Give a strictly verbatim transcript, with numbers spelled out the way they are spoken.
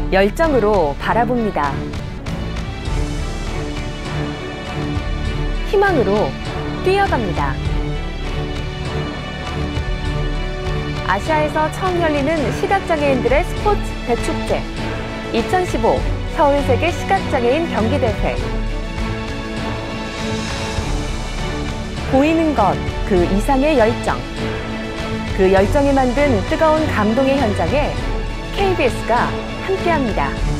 열정으로 바라봅니다. 희망으로 뛰어갑니다. 아시아에서 처음 열리는 시각장애인들의 스포츠 대축제 이천십오 서울세계 시각장애인 경기대회. 보이는 것 그 이상의 열정. 그 열정이 만든 뜨거운 감동의 현장에 케이비에스가 함께합니다.